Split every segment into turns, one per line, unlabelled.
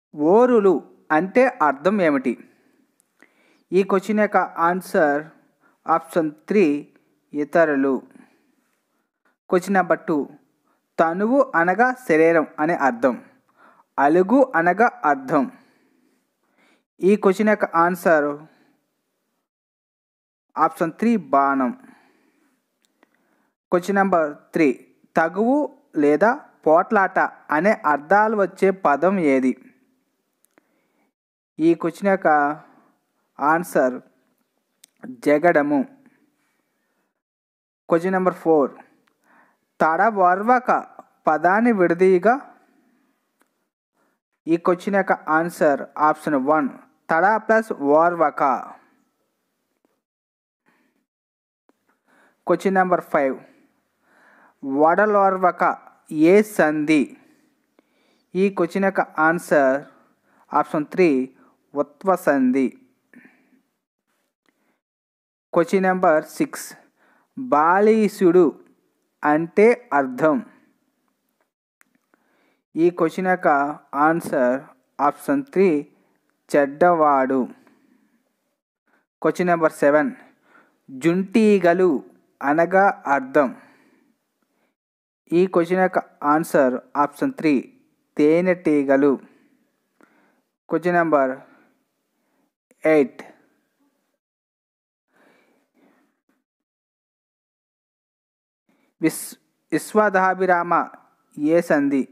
ఓరులు అంటే అర్థం ఏమిటి? ఈ క్వశ్చన్ యొక్క ఆన్సర్ ఆప్షన్ 3 ఇతరులు. క్వశ్చన్ నెంబర్ 2 తనువు అనగా శరీరం అనే అర్థం. అలుగు అనగా అర్థం. ఈ క్వశ్చన్ యొక్క ఆన్సర్ ఆప్షన్ 3 బాణం. క్వశ్చన్ నెంబర్ 3 తగువు లేదా పోట్లాట అనే అర్థాలు వచ్చే పదం ఏది? ఈ క్వశ్చన్ యొక్క ఆన్సర్ జగడము. క్వశ్చన్ నెంబర్ 4 తడవర్వక పదాన్ని విడదీయగా. ఈ క్వశ్చన్ యొక్క ఆన్సర్ ఆప్షన్ 1 తడ ప్లస్ ఓర్వక. క్వశ్చన్ నెంబర్ 5 వడలోర్వక ఏ సంధి? ఈ క్వశ్చన్ యొక్క ఆన్సర్ ఆప్షన్ 3 ఉత్వ సంధి. క్వశ్చన్ నెంబర్ 6 బాలీసుడు అంటే అర్థం. ఈ క్వశ్చన్ యొక్క ఆన్సర్ ఆప్షన్ 3 చెడ్డవాడు. క్వశ్చన్ నెంబర్ 7 జుంటీగలు అనగా అర్థం. ఈ క్వశ్చన్ యొక్క ఆన్సర్ ఆప్షన్ 3 తేనెటీగలు. క్వశ్చన్ నెంబర్ 8 విశ్వదాభిరామ ఏ సంధి?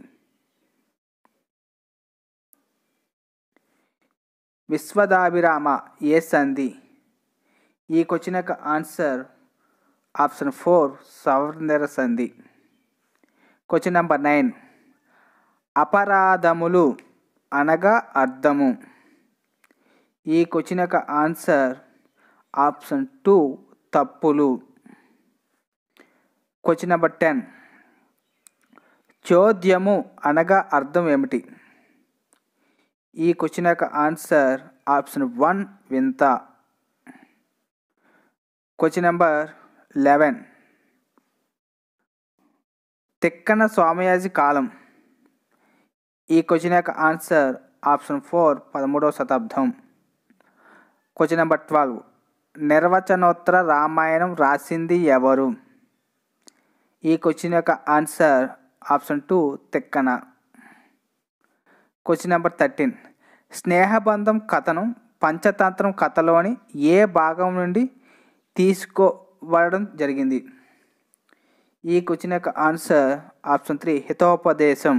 విశ్వదాభిరామ ఏ సంధి? ఈ క్వశ్చన్ యొక్క ఆన్సర్ ఆప్షన్ 4 సవర్ణర సంధి. క్వశ్చన్ నెంబర్ 9 అపరాధములు అనగా అర్థము. ఈ క్వశ్చన్ యొక్క ఆన్సర్ ఆప్షన్ 2 తప్పులు. క్వశ్చన్ నెంబర్ 10 చోద్యము అనగా అర్థం ఏమిటి? ఈ క్వశ్చన్ యొక్క ఆన్సర్ ఆప్షన్ 1 వింత. క్వశ్చన్ నెంబర్ 11 తిక్కన సోమయాజి కాలం. ఈ క్వశ్చన్ యొక్క ఆన్సర్ ఆప్షన్ 4 13వ శతాబ్దం. క్వశ్చన్ నెంబర్ 12 నిర్వచనోత్తర రామాయణం రాసింది ఎవరు? ఈ క్వశ్చన్ యొక్క answer option 2 Tikkana. Question number 13 స్నేహబంధం కథను పంచతంత్రం కథలోని ఏ భాగం నుండి తీసుకోవడం జరిగింది? ఈ క్వశ్చన్ యొక్క answer option 3 Hitopadesam.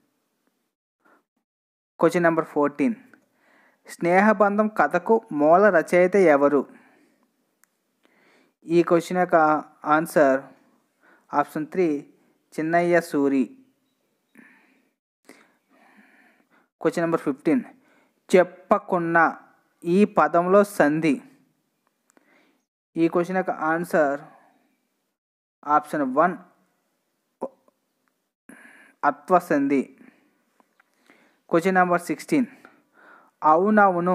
Question number 14 స్నేహబంధం కథకు మూల రచయిత ఎవరు? ఈ క్వశ్చన్ యొక్క answer option 3 Chinnaya Suri. Question number 15 చెప్పకున్న ఈ పదంలో సంధి. ఈ క్వశ్చన్ యొక్క ఆన్సర్ ఆప్షన్ 1 అత్వ సంధి. క్వశ్చన్ నెంబర్ 16 అవునవును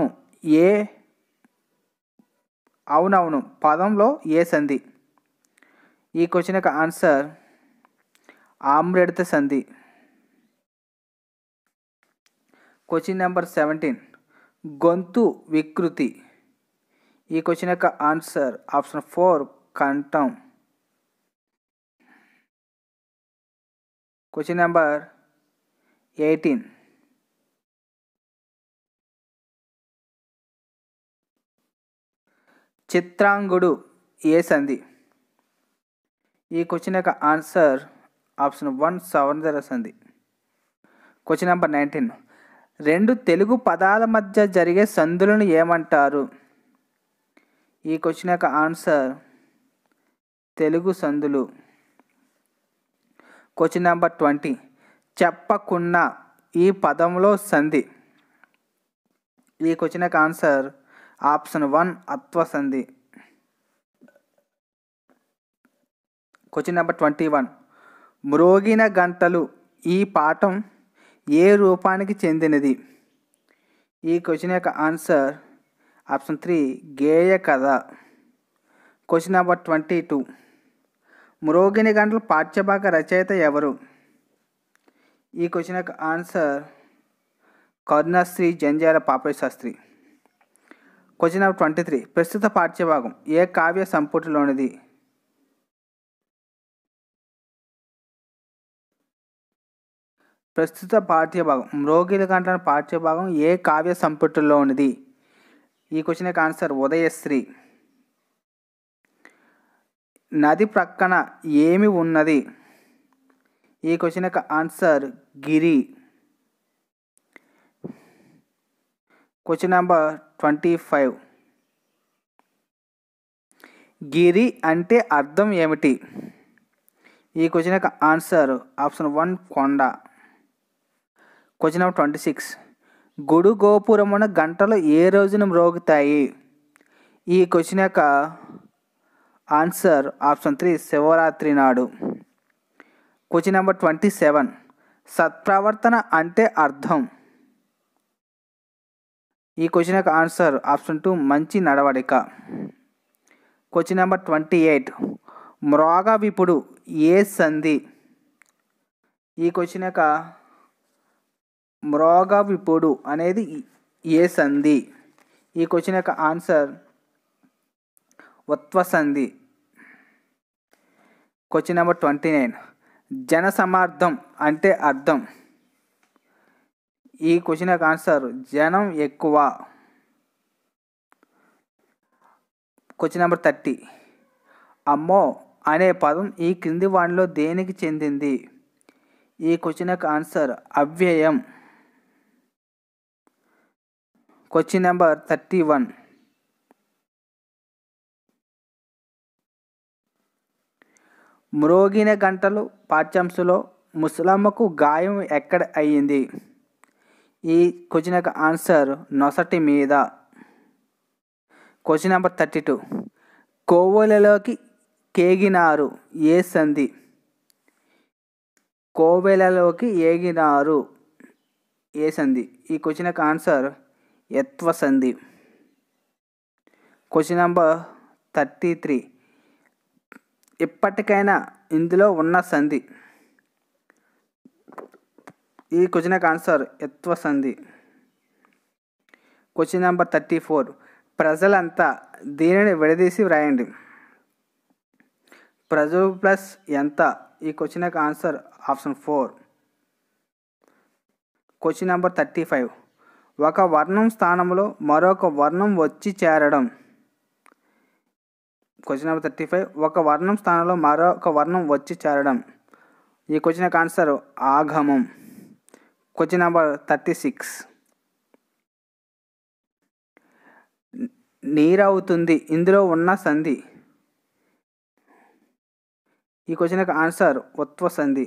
అవునవును పదంలో ఏ సంధి? ఈ క్వశ్చన్ యొక్క ఆన్సర్ ఆమ్రెడ్త సంధి. క్వశ్చన్ నెంబర్ 17 గొంతు వికృతి. ఈ క్వశ్చన్ యొక్క ఆన్సర్ ఆప్షన్ 4 కంఠం. క్వశ్చన్ నెంబర్ 18 చిత్రాంగుడు ఏ సంధి? ఈ క్వశ్చన్ యొక్క ఆన్సర్ ఆప్షన్ 1 సవర్ణర సంధి. క్వశ్చన్ నెంబర్ 19 రెండు తెలుగు పదాల మధ్య జరిగే సంధులను ఏమంటారు? ఈ క్వశ్చన్ యొక్క ఆన్సర్ తెలుగు సంధులు. క్వశ్చన్ నెంబర్ 20 చెప్పకున్న ఈ పదంలో సంధి. ఈ క్వశ్చన్ యొక్క ఆన్సర్ ఆప్షన్ 1 అత్వ సంధి. క్వశ్చన్ నెంబర్ 21 మ్రోగిన గంటలు ఈ పాఠం ఏ రూపానికి చెందినది? ఈ క్వశ్చన్ యొక్క ఆన్సర్ ఆప్షన్ 3 గేయ కథ. క్వశ్చన్ నెంబర్ 22 మ్రోగిన గంటలు పాఠ్యభాగ రచయిత ఎవరు? ఈ క్వశ్చన్ యొక్క answer Karunasri Jandhyala Papayya Sastri. Question number 23. ప్రస్తుత పాఠ్యభాగం ఏ కావ్య సంపుటిలోనిది? ప్రస్తుత పాఠ్యభాగం మ్రోగిలి గంటల పాఠ్యభాగం ఏ కావ్య సంపుటిలోనిది? ఈ క్వశ్చన్కి ఆన్సర్ ఉదయశ్రీ. నది ప్రక్కన ఏమి ఉన్నది? ఈ క్వశ్చన్కి ఆన్సర్ గిరి. Question number 25. గిరి అంటే అర్థం ఏమిటి? ఈ క్వశ్చన్కి ఆన్సర్ ఆప్షన్ 1 కొండ. Question number 26. గుడి గోపురమున గంటలు ఏ రోజున మ్రోగుతాయి? ఈ క్వశ్చన్ యొక్క ఆన్సర్ ఆప్షన్ 3 శివరాత్రి నాడు. Question number 27. సత్ప్రవర్తన అంటే అర్థం? ఈ క్వశ్చన్ యొక్క ఆన్సర్ ఆప్షన్ 2 మంచి నడవడిక. Question number 28. మ్రోగ విపుడు ఏ సంధి? ఈ క్వశ్చన్ యొక్క మ్రోగ విపుడు అనేది ఏ సంధి? ఈ క్వశ్చన్ యొక్క ఆన్సర్ ఉత్వ సంధి. Question number 29. జన సమార్థం అంటే అర్థం? ఈ క్వశ్చన్ యొక్క ఆన్సర్ జనం ఎక్కువ. Question number 30. అమ్మో అనే పదం ఈ క్రింది వానిలో దేనికి చెందింది? ఈ క్వశ్చన్ యొక్క ఆన్సర్ అవ్యయం. Question number 31. మ్రోగిన గంటలు పాఠ్యాంశంలో ముసలమ్మకు గాయం ఎక్కడ అయ్యింది? ఈ క్వశ్చన్ యొక్క ఆన్సర్ నొసటి మీద. Question number 32. కోవెలలోకి కేగినారు ఏ సంధి? కోవెలలోకి ఏగినారు ఏ సంధి? ఈ క్వశ్చన్ యొక్క ఆన్సర్ యత్వ సంధి. Question number 33. ఇప్పటికైనా ఇందులో ఉన్న సంధి? ఈ క్వశ్చన్ యొక్క ఆన్సర్ యత్వ సంధి. Question number 34. ప్రజలంతా దీనిని విడదీసి వ్రాయండి. ప్రజలు ప్లస్ ఎంత? ఈ క్వశ్చన్ యొక్క ఆన్సర్ ఆప్షన్ 4. Question number 35. ఒక వర్ణం స్థానంలో మరొక వర్ణం వచ్చి చేరడం. Question number 35. ఒక వర్ణం స్థానంలో మరొక వర్ణం వచ్చి చేరడం. ఈ క్వశ్చన్ యొక్క ఆన్సర్ ఆగమం. Question number 36. నీరవుతుంది ఇందులో ఉన్న సంధి? ఈ క్వశ్చన్ యొక్క ఆన్సర్ ఉత్వ సంధి.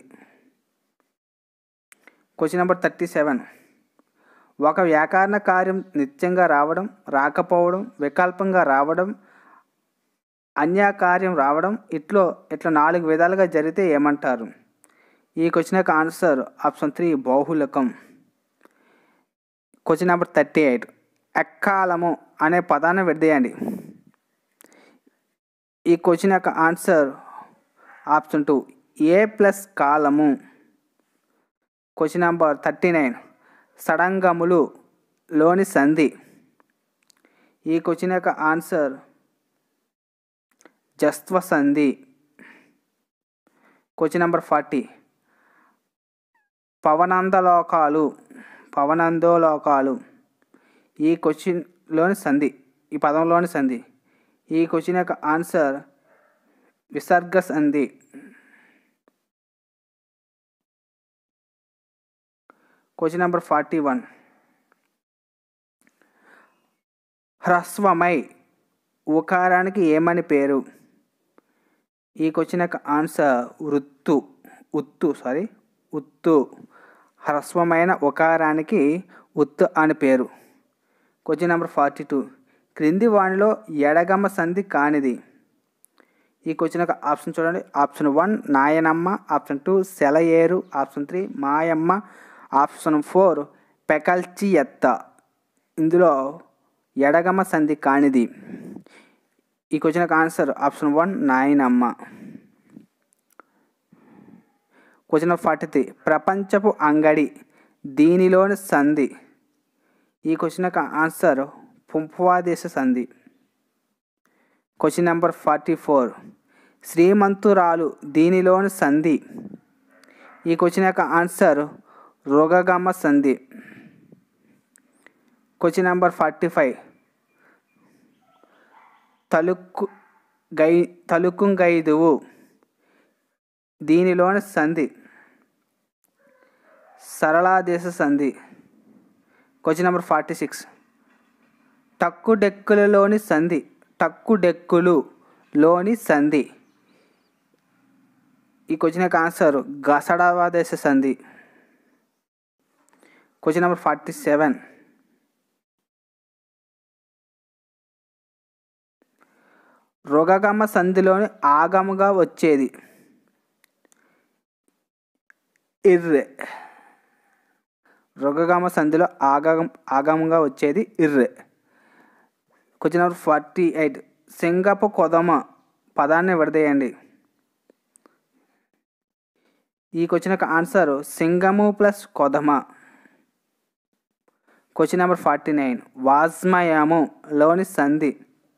Question number 37. ఒక వ్యాకరణ కార్యం నిత్యంగా రావడం, రాకపోవడం, వికల్పంగా రావడం, అన్యకార్యం రావడం ఇట్లా 4 విధాలుగా జరిగితే ఏమంటారు? ఈ క్వశ్చన్ యొక్క ఆన్సర్ ఆప్షన్ 3 బాహుళకం. Question number 38. ఎక్కాలము అనే పదాన్ని విడదీయండి. ఈ క్వశ్చన్ యొక్క ఆన్సర్ ఆప్షన్ 2 ఏ ప్లస్ కాలము. Question number 39. సడంగములు లోని సంధి. ఈ క్వశ్చన్ యొక్క ఆన్సర్ జస్త్వ సంధి. Question number 40. పవనందోలోకాలు ఈ క్వశ్చన్లోని సంధి, ఈ పదంలోని సంధి. ఈ క్వశ్చన్ యొక్క ఆన్సర్ విసర్గ సంధి. Question number 41. హ్రస్వమై ఉకారానికి ఏమని పేరు? ఈ క్వశ్చన్ యొక్క ఆన్సర్ ఉత్తు. హ్రస్వమైన ఉకారానికి ఉత్తు అని పేరు. Question number 42. క్రింది వానిలో ఎడగమ సంధి కానిది? ఈ క్వశ్చన్ యొక్క ఆప్షన్ చూడండి. ఆప్షన్ 1 నాయనమ్మ, ఆప్షన్ 2 సెలయేరు, ఆప్షన్ 3 మాయమ్మ, ఆప్షన్ 4 పెకల్చి ఎత్త. ఇందులో ఎడగమ సంధి కానిది? ఈ క్వశ్చన్ యొక్క ఆన్సర్ ఆప్షన్ 1 నాయనమ్మ. Question number 43. ప్రపంచపు అంగడి దీనిలోని సంధి. ఈ క్వశ్చన్ యొక్క ఆన్సర్ పుంఫవాదేశ సంధి. క్వశ్చన్ నెంబర్ 44 శ్రీమంతురాలు దీనిలోని సంధి. ఈ క్వశ్చన్ యొక్క ఆన్సర్ రోగగమ సంధి. క్వశ్చన్ నెంబర్ 45 తలుకుంగైదువు దీనిలోని సంధి సరళాదేశ సంధి. క్వశ్చన్ నెంబర్ 46 టక్కుడెక్కులలోని సంధి. టక్కుడెక్కులులోని సంధి. ఈ క్వశ్చన్ యొక్క ఆన్సర్ గసడావాదేశ సంధి. క్వశ్చన్ నెంబర్ 47 రోగగమ సంధిలోని ఆగముగా వచ్చేది ఇర్రె. రోగగమ సంధిలో ఆగముగా వచ్చేది ఇర్రె. క్వశ్చన్ నెంబర్ 48 సింగపు కొదమ పదాన్ని విడదీయండి. ఈ క్వశ్చన్ యొక్క ఆన్సర్ సింగము ప్లస్ కొదమ. క్వశ్చన్ నెంబర్ 49 వాజ్మయములోని సంధి.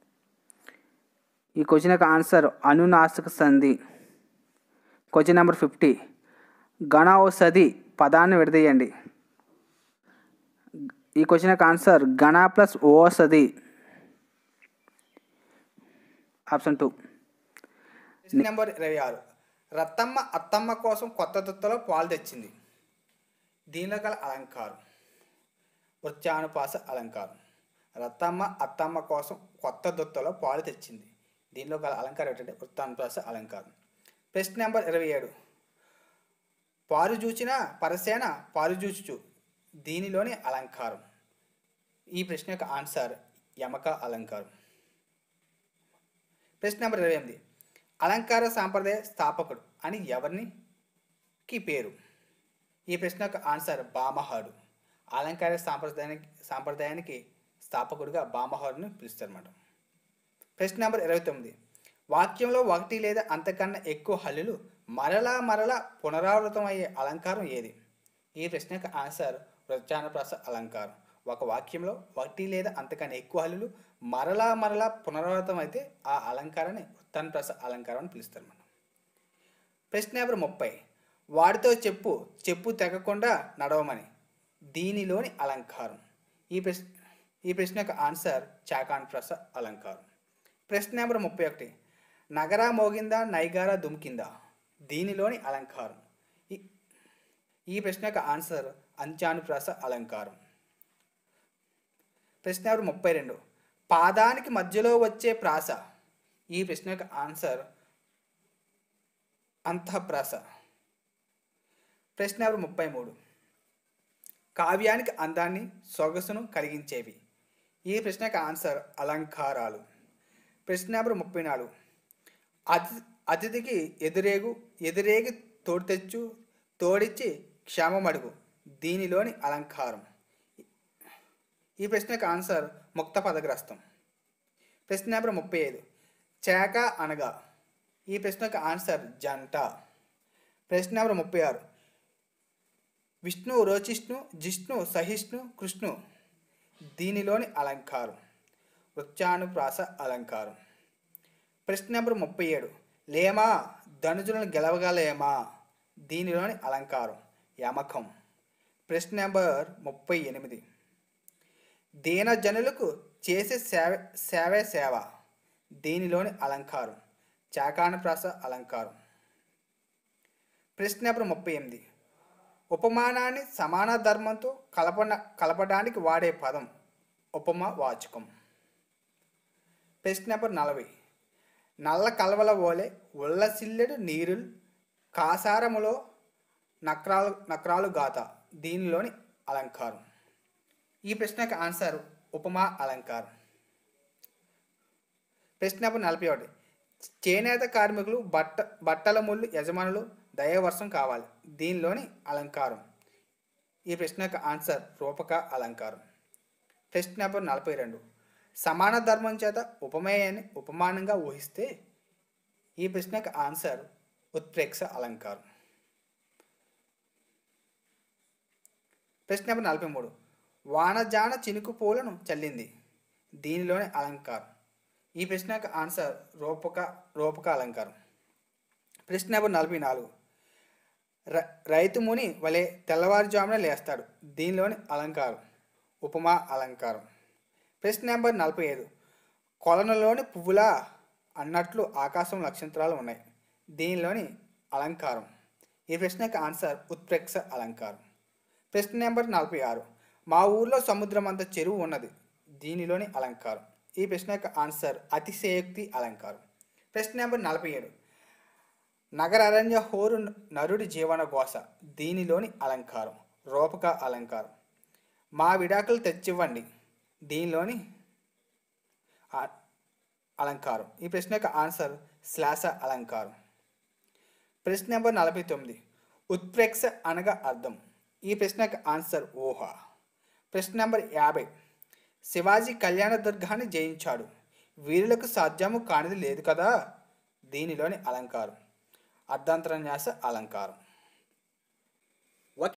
ఈ క్వశ్చన్ యొక్క ఆన్సర్ అనునాసిక సంధి. క్వశ్చన్ నెంబర్ 50 గణ ఔషధి పదాన్ని విడదీయండి. ఈ క్వశ్చన్ యొక్క ఆన్సర్ గణ ప్లస్ ఓషధి. ఆప్షన్ 2.
క్వశ్చన్ నెంబర్ 26 రత్తమ్మ అత్తమ్మ కోసం కొత్త దుత్తలో పాలు తెచ్చింది. దీనిలో గల అలంకారం వృత్యానుపాస అలంకారం. రత్తమ్మ అత్తమ్మ కోసం కొత్త దుత్తలో పాలు తెచ్చింది. దీనిలో గల అలంకారం ఏంటంటే వృత్తానుప్రాస అలంకారం. ప్రశ్న నెంబర్ 27 పారు చూచిన పరసేన పారు చూచుచు దీనిలోని అలంకారం. ఈ ప్రశ్న యొక్క ఆన్సర్ యమక అలంకారం. ప్రశ్న నెంబర్ 28 అలంకార సాంప్రదాయ స్థాపకుడు అని ఎవరికి పేరు? ఈ ప్రశ్న యొక్క ఆన్సర్ భామహరుడు. అలంకార సాంప్రదాయానికి స్థాపకుడిగా భామహరుడిని పిలుస్తారన్నమాట. ప్రశ్న నెంబర్ 29 వాక్యంలో ఒకటి లేదా అంతకన్నా ఎక్కువ హల్లులు మరలా పునరావృతమయ్యే అలంకారం ఏది? ఈ ప్రశ్న యొక్క ఆన్సర్ వృత్యానుప్రాస అలంకారం. ఒక వాక్యంలో ఒకటి లేదా అంతకన్నా ఎక్కువ హల్లులు మరలా పునరావృతం అయితే ఆ అలంకారాన్ని వృత్తానుప్రాస అలంకారం అని పిలుస్తారు మనం. ప్రశ్న నెంబర్ 30 వాడితో చెప్పు తెగకుండా నడవమని దీనిలోని అలంకారం. ఈ ప్రశ్న యొక్క ఆన్సర్ చాకానుప్రాస అలంకారం. ప్రశ్న నెంబర్ 31 నగరా మోగిందా నైగారా దుమ్కిందా దీనిలోని అలంకారం. ఈ ప్రశ్న యొక్క ఆన్సర్ అంత్యానుప్రాస అలంకారం. ప్రశ్న నెంబర్ 32 పాదానికి మధ్యలో వచ్చే ప్రాస. ఈ ప్రశ్న యొక్క ఆన్సర్ అంతఃప్రాస. ప్రశ్న నెంబర్ 33 కావ్యానికి అందాన్ని సొగసును కలిగించేవి. ఈ ప్రశ్న యొక్క ఆన్సర్ అలంకారాలు. ప్రశ్న నెంబర్ 34 అతిథికి ఎదురేగి తోడిచ్చి క్షేమమడుగు దీనిలోని అలంకారం. ఈ ప్రశ్న యొక్క ఆన్సర్ ముక్త పదగ్రస్తం. ప్రశ్న నెంబర్ 35 చేక అనగా. ఈ ప్రశ్న యొక్క ఆన్సర్ జంట. ప్రశ్న నెంబర్ 36 విష్ణు రోచిష్ణు జిష్ణు సహిష్ణు కృష్ణు దీనిలోని అలంకారం వృత్యానుప్రాస అలంకారం. ప్రశ్న నెంబర్ 37 లేమా ధనుజులను గెలవగలేమా దీనిలోని అలంకారం యమకం. ప్రశ్న నెంబర్ 38 దీనజనులకు చేసే సేవ దీనిలోని అలంకారం చాకానుప్రాస అలంకారం. ప్రశ్న నెంబర్ 38 ఉపమానాన్ని సమాన ధర్మంతో కలపడానికి వాడే పదం ఉపమావాచకం. ప్రశ్న నెంబర్ 40 నల్ల కలవల ఓలే ఉల్లసిల్లెడు నీరుల్ కాసారములో నక్రాలు గాత దీనిలోని అలంకారం. ఈ ప్రశ్నకు ఆన్సర్ ఉపమా అలంకారం. ప్రశ్న నెంబర్ 41 చేనేత కార్మికులు బట్టల ముళ్ళు యజమానులు దయావర్షం కావాలి దీనిలోని అలంకారం. ఈ ప్రశ్నకు ఆన్సర్ రూపక అలంకారం. ప్రశ్న నెంబర్ 42 సమాన ధర్మం చేత ఉపమేయాన్ని ఉపమానంగా ఊహిస్తే ఈ ప్రశ్నకు ఆన్సర్ ఉత్ప్రేక్ష అలంకారం. ప్రశ్న నెంబర్ 43 వానజాన చినుకు పూలను చల్లింది. దీనిలోని అలంకారం. ఈ ప్రశ్నకు ఆన్సర్ రూపక అలంకారం. ప్రశ్న నెంబర్ 44. రైతు ముని వలె తెల్లవారుజామున లేస్తాడు. దీనిలోని అలంకారం. ఉపమా అలంకారం. ప్రశ్న నెంబర్ 45. కొలనులోని పువ్వులా అన్నట్లు ఆకాశం నక్షత్రాలు ఉన్నాయి. దీనిలోని అలంకారం. ఈ ప్రశ్నకు ఆన్సర్ ఉత్ప్రేక్ష అలంకారం. ప్రశ్న నెంబర్ 46. మా ఊర్లో సముద్రం అంత చెరువు ఉన్నది. దీనిలోని అలంకారం. ఈ ప్రశ్నకు ఆన్సర్ అతిశయోక్తి అలంకారం. ప్రశ్న నెంబర్ 47. నగరారణ్య హోరు నరుడి జీవన ఘోష. దీనిలోని అలంకారం. రూపక అలంకారం. మా విడాకులు తెచ్చివ్వండి. దీనిలోని అలంకారం. ఈ ప్రశ్నకు ఆన్సర్ శ్లాస అలంకారం. ప్రశ్న నెంబర్ 49. ఉత్ప్రేక్ష అనగా అర్థం. ఈ ప్రశ్నకు ఆన్సర్ ఊహ. ప్రశ్న నెంబర్ 50. శివాజీ కళ్యాణదుర్గాన్ని జయించాడు. వీరులకు సాధ్యము కానిది లేదు కదా. దీనిలోని అలంకారం. అర్ధాంతరన్యాస అలంకారం.